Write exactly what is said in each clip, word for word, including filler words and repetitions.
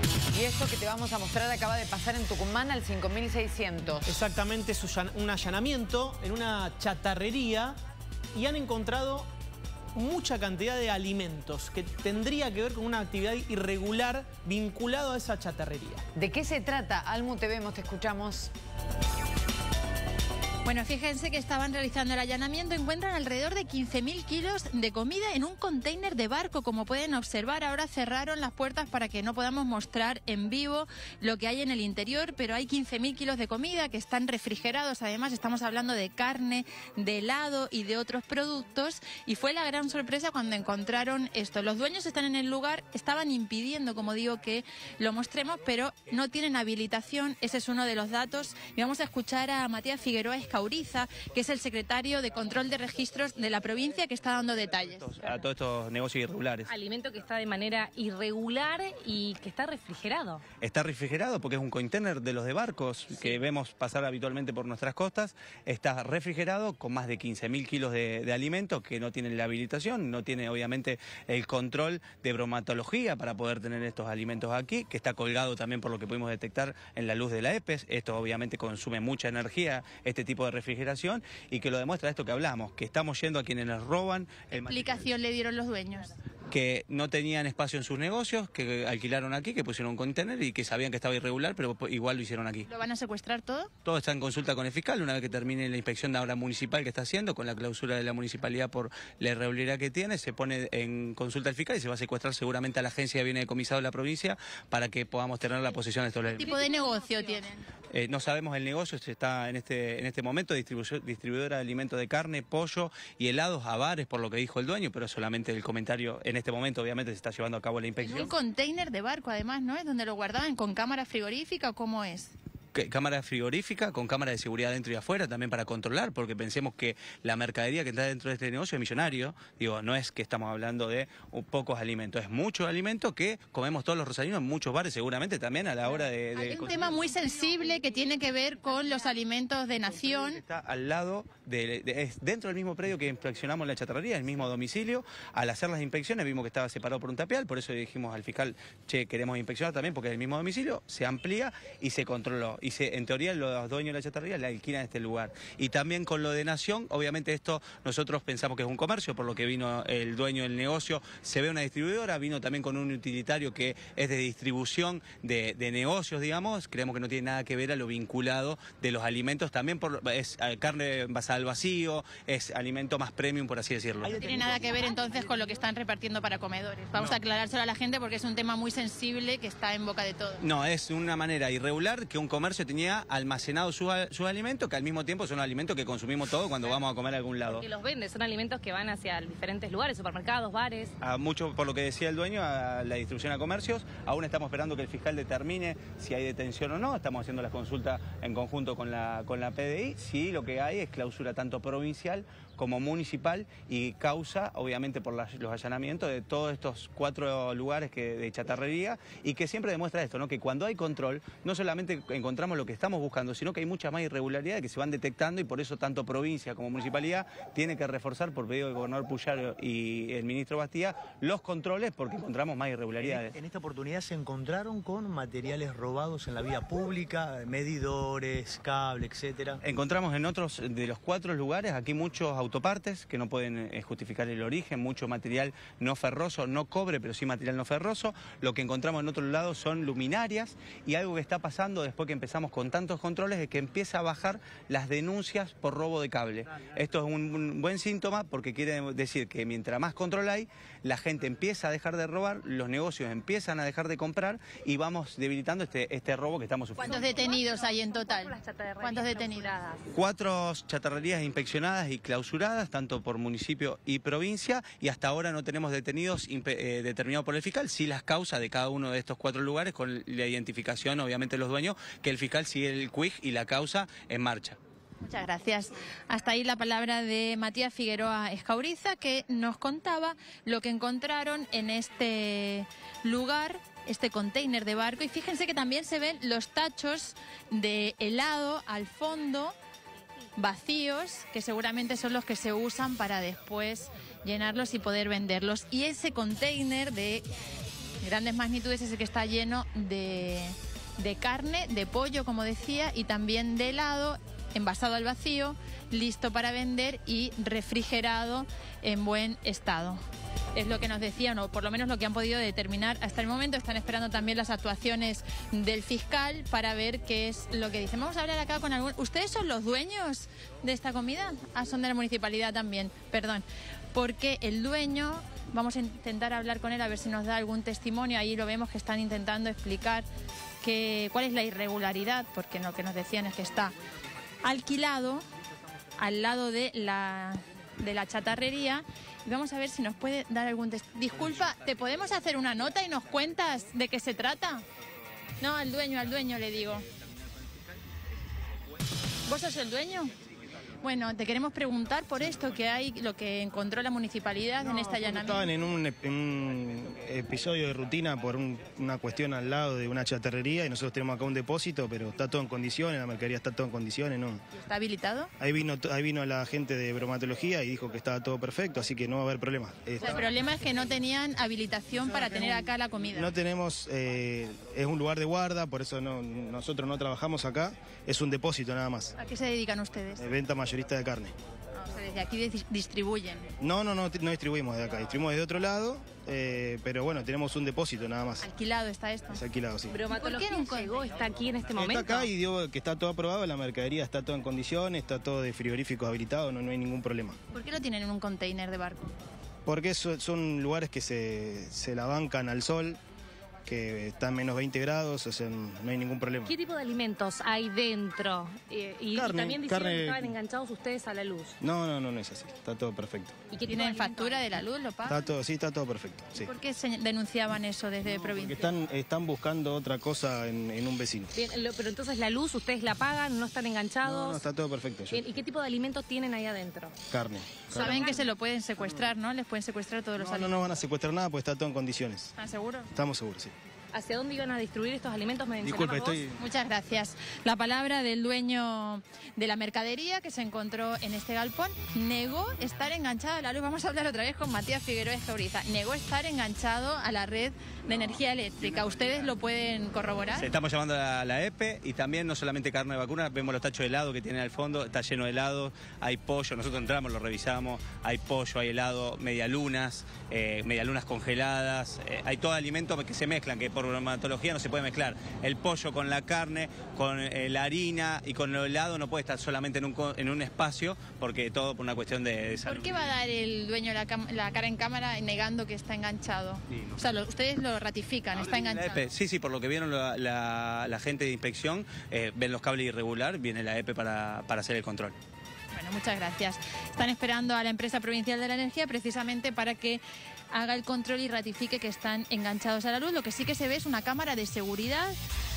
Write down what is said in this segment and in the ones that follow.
Y esto que te vamos a mostrar acaba de pasar en Tucumán al cinco mil seiscientos. Exactamente, es un allanamiento en una chatarrería y han encontrado mucha cantidad de alimentos que tendría que ver con una actividad irregular vinculado a esa chatarrería. ¿De qué se trata? Almu, te vemos, te escuchamos. Bueno, fíjense que estaban realizando el allanamiento, encuentran alrededor de quince mil kilos de comida en un container de barco, como pueden observar. Ahora cerraron las puertas para que no podamos mostrar en vivo lo que hay en el interior, pero hay quince mil kilos de comida que están refrigerados. Además, estamos hablando de carne, de helado y de otros productos. Y fue la gran sorpresa cuando encontraron esto. Los dueños están en el lugar, estaban impidiendo, como digo, que lo mostremos, pero no tienen habilitación. Ese es uno de los datos. Y vamos a escuchar a Matías Figueroa Escauriza, que es el secretario de Control de Registros de la provincia, que está dando detalles. A todos estos negocios irregulares. Alimento que está de manera irregular y que está refrigerado. Está refrigerado porque es un container de los de barcos sí. que vemos pasar habitualmente por nuestras costas. Está refrigerado con más de quince mil kilos de, de alimentos que no tienen la habilitación, no tiene obviamente el control de bromatología para poder tener estos alimentos aquí, que está colgado también por lo que pudimos detectar en la luz de la E P E S. Esto obviamente consume mucha energía, este tipo de refrigeración, y que lo demuestra esto que hablamos, que estamos yendo a quienes nos roban. ¿Qué explicación le dieron los dueños? Que no tenían espacio en sus negocios, que alquilaron aquí, que pusieron un contenedor y que sabían que estaba irregular, pero igual lo hicieron aquí. ¿Lo van a secuestrar todo? Todo está en consulta con el fiscal, una vez que termine la inspección de obra municipal que está haciendo, con la clausura de la municipalidad por la irregularidad que tiene, se pone en consulta al fiscal y se va a secuestrar seguramente a la agencia que viene decomisado de la provincia para que podamos tener la posesión de estos elementos. ¿Qué tipo de negocio tienen? Eh, no sabemos el negocio, se está en este, en este momento distribuidora de alimentos de carne, pollo y helados a bares, por lo que dijo el dueño, pero solamente el comentario en este momento, obviamente se está llevando a cabo la inspección. En un container de barco, además, ¿no? ¿Es donde lo guardaban con cámara frigorífica o cómo es? Cámara frigorífica con cámara de seguridad dentro y afuera también para controlar, porque pensemos que la mercadería que está dentro de este negocio es millonario. Digo, no es que estamos hablando de pocos alimentos, es mucho alimento que comemos todos los rosarinos en muchos bares, seguramente también a la hora de... de Hay un consumir. tema muy sensible que tiene que ver con los alimentos de Nación. Está al lado, de, de, es dentro del mismo predio que inspeccionamos la chatarrería, el mismo domicilio. Al hacer las inspecciones vimos que estaba separado por un tapial, por eso dijimos al fiscal, che, queremos inspeccionar también porque es el mismo domicilio, se amplía y se controló. Y se, en teoría los dueños de la chatarrería le alquilan este lugar. Y también con lo de Nación, obviamente esto nosotros pensamos que es un comercio, por lo que vino el dueño del negocio, se ve una distribuidora, vino también con un utilitario que es de distribución de, de negocios, digamos, creemos que no tiene nada que ver a lo vinculado de los alimentos, también por, es carne envasada al vacío, es alimento más premium, por así decirlo. No tiene nada que ver entonces con lo que están repartiendo para comedores. Vamos no. a aclarárselo a la gente porque es un tema muy sensible que está en boca de todos. No, es una manera irregular que un comercio tenía almacenado sus su alimentos, que al mismo tiempo son alimentos que consumimos todos cuando vamos a comer a algún lado. Que los vende, son alimentos que van hacia diferentes lugares, supermercados, bares. A mucho, por lo que decía el dueño, a la distribución a comercios. Aún estamos esperando que el fiscal determine si hay detención o no. Estamos haciendo las consultas en conjunto con la, con la P D I. Sí, lo que hay es clausura tanto provincial como municipal y causa, obviamente, por las, los allanamientos de todos estos cuatro lugares que, de chatarrería, y que siempre demuestra esto, ¿no? Que cuando hay control, no solamente encontramos lo que estamos buscando, sino que hay muchas más irregularidades que se van detectando, y por eso tanto provincia como municipalidad tiene que reforzar, por pedido del gobernador Puyaro y el ministro Bastía, los controles, porque encontramos más irregularidades. En, en esta oportunidad se encontraron con materiales robados en la vía pública, medidores, cable, etcétera. Encontramos en otros de los cuatro lugares, aquí muchos autopartes que no pueden eh, justificar el origen, mucho material no ferroso, no cobre, pero sí material no ferroso. Lo que encontramos en otro lado son luminarias, y algo que está pasando después que empezamos con tantos controles es que empieza a bajar las denuncias por robo de cable. Esto es un, un buen síntoma, porque quiere decir que mientras más control hay, la gente empieza a dejar de robar, los negocios empiezan a dejar de comprar y vamos debilitando este, este robo que estamos sufriendo. ¿Cuántos detenidos hay en total? ¿Cuántos detenidos? Cuatro chatarrerías inspeccionadas y clausuradas, tanto por municipio y provincia, y hasta ahora no tenemos detenidos eh, determinados por el fiscal, sí las causas de cada uno de estos cuatro lugares, con la identificación, obviamente, de los dueños, que el fiscal sigue el Q I G y la causa en marcha. Muchas gracias. Hasta ahí la palabra de Matías Figueroa Escauriza, que nos contaba lo que encontraron en este lugar, este container de barco. Y fíjense que también se ven los tachos de helado al fondo, vacíos, que seguramente son los que se usan para después llenarlos y poder venderlos. Y ese container de grandes magnitudes, es el que está lleno de, de carne, de pollo, como decía, y también de helado, envasado al vacío, listo para vender y refrigerado en buen estado. Es lo que nos decían, o por lo menos lo que han podido determinar hasta el momento. Están esperando también las actuaciones del fiscal para ver qué es lo que dicen. Vamos a hablar acá con algún... ¿Ustedes son los dueños de esta comida? Ah, son de la municipalidad también, perdón. Porque el dueño, vamos a intentar hablar con él a ver si nos da algún testimonio. Ahí lo vemos que están intentando explicar que, cuál es la irregularidad, porque lo que nos decían es que está alquilado al lado de la, de la chatarrería. Y vamos a ver si nos puede dar algún testimonio. Disculpa, ¿te podemos hacer una nota y nos cuentas de qué se trata? No, al dueño, al dueño le digo. ¿Vos sos el dueño? Bueno, te queremos preguntar por esto que hay, lo que encontró la municipalidad no, en este allanamiento. Estaban en un, en un episodio de rutina por un, una cuestión al lado de una chatarrería y nosotros tenemos acá un depósito, pero está todo en condiciones, la mercadería está todo en condiciones, ¿no? ¿Está habilitado? Ahí vino, ahí vino la gente de bromatología y dijo que estaba todo perfecto, así que no va a haber problema. O sea, el problema es que no tenían habilitación para tener acá la comida. No tenemos, eh, es un lugar de guarda, por eso no, nosotros no trabajamos acá, es un depósito nada más. ¿A qué se dedican ustedes? De venta mayorista de carne. No, o sea, desde aquí distribuyen. No, no, no, no distribuimos de acá, distribuimos de otro lado, eh, pero bueno, tenemos un depósito nada más. ¿Alquilado está esto? Es alquilado, sí. ¿Bromatología llegó, está aquí en este momento? Está acá y dio que está todo aprobado, la mercadería está todo en condiciones, está todo de frigoríficos habilitado, no, no hay ningún problema. ¿Por qué lo tienen en un container de barco? Porque son, son lugares que se, se la bancan al sol, que están a menos veinte grados, o sea, no hay ningún problema. ¿Qué tipo de alimentos hay dentro? Eh, y, Carne, y también dijeron carne... que estaban enganchados ustedes a la luz. No, no, no, no es así, está todo perfecto. ¿Y qué tienen factura de la luz? ¿Lo pagan? Está todo, sí, está todo perfecto, sí. ¿Por qué se denunciaban eso desde no, provincia? Porque están, están buscando otra cosa en, en un vecino. Bien, lo, pero entonces la luz, ¿ustedes la pagan? ¿No están enganchados? No, no, está todo perfecto. Bien, ¿y qué tipo de alimentos tienen ahí adentro? Carne. Saben carne. que se lo pueden secuestrar, ¿no? Les pueden secuestrar todos los No, alimentos. no, no van a secuestrar nada porque está todo en condiciones. ¿Están seguros? Estamos seguros, sí. ¿Hacia dónde iban a distribuir estos alimentos? ¿Me Disculpe, mencionabas estoy... vos? Muchas gracias. La palabra del dueño de la mercadería que se encontró en este galpón negó estar enganchado a la luz. Vamos a hablar otra vez con Matías Figueroa Escauriza. Negó estar enganchado a la red de energía eléctrica. ¿Ustedes lo pueden corroborar? Sí, estamos llamando a la E P E y también no solamente carne de vacuna, vemos los tachos de helado que tienen al fondo, está lleno de helado, hay pollo, nosotros entramos, lo revisamos, hay pollo, hay helado, medialunas, eh, medialunas congeladas, eh, hay todo alimento que se mezclan, que por bromatología no se puede mezclar. El pollo con la carne, con eh, la harina y con el helado no puede estar solamente en un, en un espacio porque todo por una cuestión de, de salud. ¿Por qué va a dar el dueño la, la cara en cámara negando que está enganchado? Sí, no. O sea, lo, ustedes lo ratifican, está enganchado. La E P E, sí, sí, por lo que vieron la, la, la gente de inspección, eh, ven los cables irregular, viene la E P E para, para hacer el control. Bueno, muchas gracias. Están esperando a la empresa provincial de la energía precisamente para que haga el control y ratifique que están enganchados a la luz. Lo que sí que se ve es una cámara de seguridad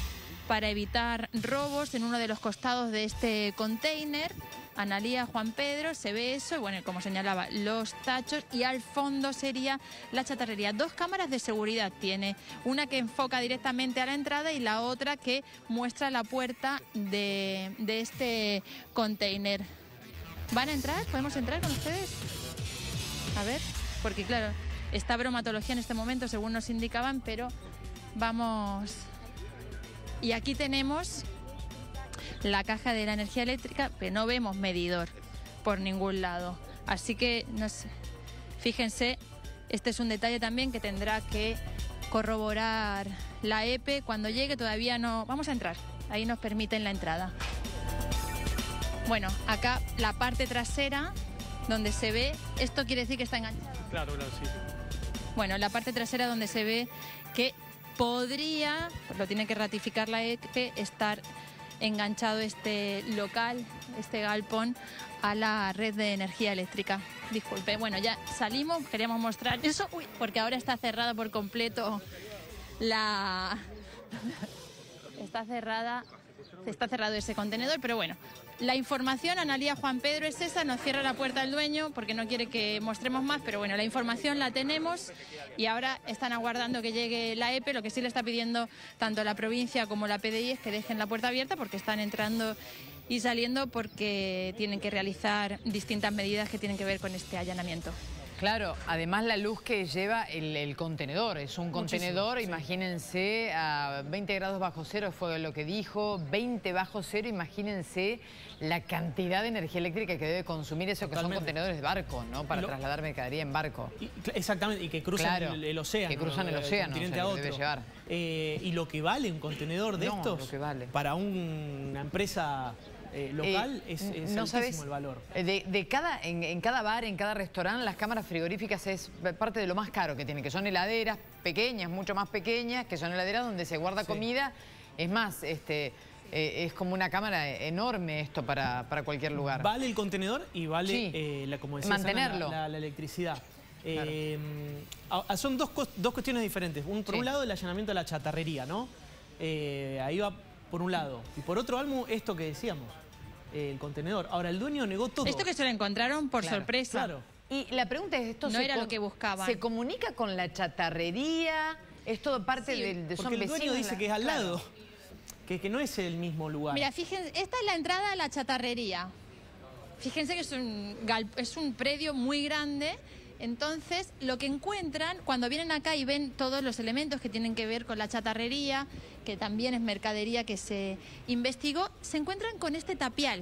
para evitar robos en uno de los costados de este container. Analía, Juan Pedro, se ve eso y bueno, como señalaba, los tachos y al fondo sería la chatarrería. Dos cámaras de seguridad tiene, una que enfoca directamente a la entrada y la otra que muestra la puerta de, de este container. ¿Van a entrar? ¿Podemos entrar con ustedes? A ver, porque claro, está bromatología en este momento, según nos indicaban, pero vamos... Y aquí tenemos la caja de la energía eléctrica, pero no vemos medidor por ningún lado. Así que, no sé, fíjense, este es un detalle también que tendrá que corroborar la E P E cuando llegue. Todavía no... Vamos a entrar, ahí nos permiten la entrada. Bueno, acá la parte trasera, donde se ve... ¿Esto quiere decir que está enganchado? Claro, claro, sí. Bueno, la parte trasera donde se ve que podría, lo tiene que ratificar la E P E, estar enganchado este local, este galpón, a la red de energía eléctrica. Disculpe, bueno, ya salimos, queríamos mostrar eso, uy, porque ahora está cerrada por completo la... Está cerrada, está cerrado ese contenedor, pero bueno. La información, Analía, Juan Pedro, es esa, nos cierra la puerta el dueño porque no quiere que mostremos más, pero bueno, la información la tenemos y ahora están aguardando que llegue la E P E. Lo que sí le está pidiendo tanto la provincia como la P D I es que dejen la puerta abierta porque están entrando y saliendo porque tienen que realizar distintas medidas que tienen que ver con este allanamiento. Claro, además la luz que lleva el, el contenedor, es un contenedor, Muchísimo, sí. Imagínense, a veinte grados bajo cero fue lo que dijo, veinte bajo cero, imagínense la cantidad de energía eléctrica que debe consumir eso. Totalmente. Que son contenedores de barco, ¿no? Para lo, trasladar mercadería en barco. Y, exactamente, y que cruzan claro, el, el océano. Que cruzan el océano, continente o sea, a otro. Debe llevar. Eh, y lo que vale un contenedor de no, estos, lo que vale. para un, una empresa... Eh, local eh, es, es no altísimo sabes, el valor. De, de cada, en, en cada bar, en cada restaurante, las cámaras frigoríficas es parte de lo más caro que tienen, que son heladeras pequeñas, mucho más pequeñas, que son heladeras donde se guarda sí. comida. Es más, este, eh, es como una cámara enorme esto para, para cualquier lugar. Vale el contenedor y vale, sí. eh, la, como decía mantenerlo. Sana, la, la, la electricidad. Claro. Eh, son dos, dos cuestiones diferentes. Un, por sí. un lado, el allanamiento de la chatarrería, ¿no? Eh, ahí va por un lado. Y por otro, Almu, esto que decíamos, eh, el contenedor. Ahora, el dueño negó todo. Esto que se lo encontraron por claro, sorpresa. Claro. Y la pregunta es, ¿esto no se era lo que buscaban? ¿Se comunica con la chatarrería? ¿Es todo parte sí, del de porque el dueño dice la... que es al claro. lado, que, que no es el mismo lugar. Mira, fíjense, esta es la entrada a la chatarrería. Fíjense que es un, es un predio muy grande. Entonces, lo que encuentran, cuando vienen acá y ven todos los elementos que tienen que ver con la chatarrería, que también es mercadería que se investigó, se encuentran con este tapial.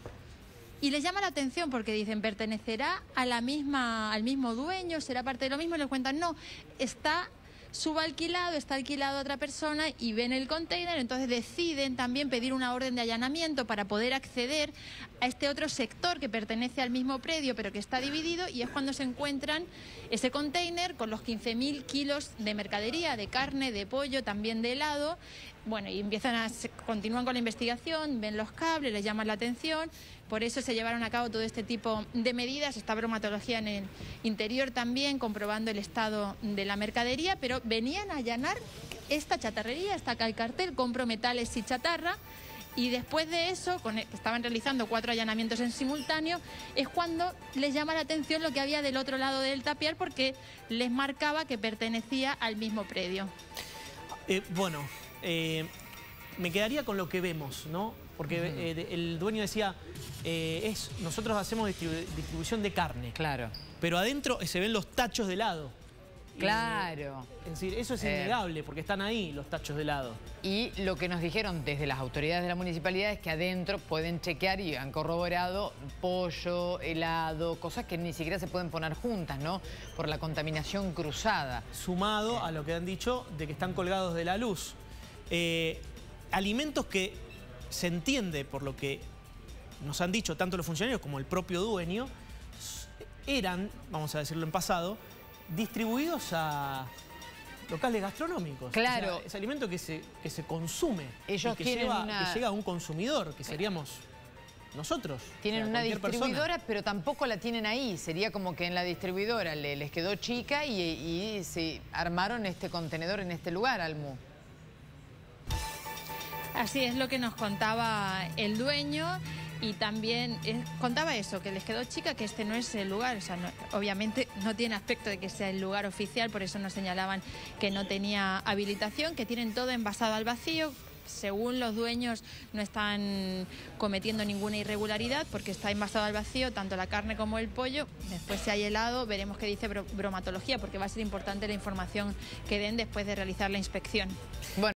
Y les llama la atención porque dicen, ¿pertenecerá a la misma, al mismo dueño? ¿Será parte de lo mismo? Y les cuentan, no, está subalquilado, está alquilado a otra persona y ven el container, entonces deciden también pedir una orden de allanamiento para poder acceder a este otro sector que pertenece al mismo predio pero que está dividido, y es cuando se encuentran ese container con los quince mil kilos de mercadería, de carne, de pollo, también de helado. Bueno, y empiezan a, continúan con la investigación, ven los cables, les llaman la atención, por eso se llevaron a cabo todo este tipo de medidas, esta bromatología en el interior también, comprobando el estado de la mercadería, pero venían a allanar esta chatarrería, está acá el cartel, compro metales y chatarra, y después de eso, con el, estaban realizando cuatro allanamientos en simultáneo, es cuando les llama la atención lo que había del otro lado del tapial, porque les marcaba que pertenecía al mismo predio. Eh, bueno... Eh, me quedaría con lo que vemos, ¿no? Porque uh-huh. eh, el dueño decía, eh, es, nosotros hacemos distribu distribución de carne. Claro. Pero adentro se ven los tachos de helado. Claro. Y, es decir, eso es eh. innegable porque están ahí los tachos de helado. Y lo que nos dijeron desde las autoridades de la municipalidad es que adentro pueden chequear y han corroborado pollo, helado, cosas que ni siquiera se pueden poner juntas, ¿no? Por la contaminación cruzada. Sumado eh. a lo que han dicho de que están colgados de la luz. Eh, alimentos que se entiende por lo que nos han dicho tanto los funcionarios como el propio dueño, eran, vamos a decirlo en pasado, distribuidos a locales gastronómicos. Claro. O sea, es alimento que se, que se consume. Ellos y que, tienen lleva, una... que llega a un consumidor, que seríamos nosotros. Tienen o sea, una distribuidora, persona. Pero tampoco la tienen ahí. Sería como que en la distribuidora le, les quedó chica y, y se armaron este contenedor en este lugar, Almu. Así es lo que nos contaba el dueño, y también eh, contaba eso, que les quedó chica, que este no es el lugar, o sea, no, obviamente no tiene aspecto de que sea el lugar oficial, por eso nos señalaban que no tenía habilitación, que tienen todo envasado al vacío. Según los dueños no están cometiendo ninguna irregularidad porque está envasado al vacío tanto la carne como el pollo. Después, si hay helado, veremos qué dice bromatología, porque va a ser importante la información que den después de realizar la inspección. Bueno.